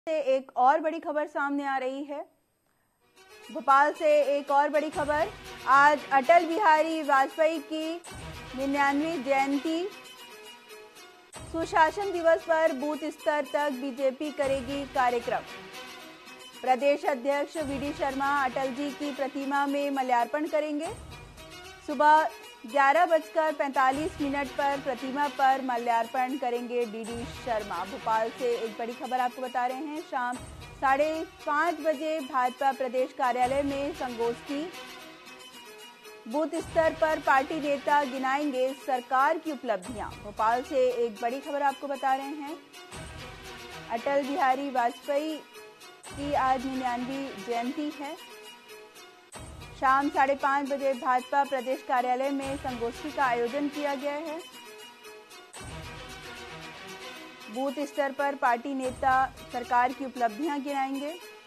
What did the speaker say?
से एक और बड़ी खबर सामने आ रही है। भोपाल से एक और बड़ी खबर, आज अटल बिहारी वाजपेयी की 99वीं जयंती। सुशासन दिवस पर बूथ स्तर तक बीजेपी करेगी कार्यक्रम। प्रदेश अध्यक्ष वीडी शर्मा अटल जी की प्रतिमा में माल्यार्पण करेंगे। सुबह 11:45 पर प्रतिमा पर माल्यार्पण करेंगे डीडी शर्मा। भोपाल से एक बड़ी खबर आपको बता रहे हैं। शाम 5:30 बजे भाजपा प्रदेश कार्यालय में संगोष्ठी। बूथ स्तर पर पार्टी नेता गिनाएंगे सरकार की उपलब्धियां। भोपाल से एक बड़ी खबर आपको बता रहे हैं। अटल बिहारी वाजपेयी की आज 99वीं जयंती है। शाम 5:30 बजे भाजपा प्रदेश कार्यालय में संगोष्ठी का आयोजन किया गया है। बूथ स्तर पर पार्टी नेता सरकार की उपलब्धियां गिनाएंगे।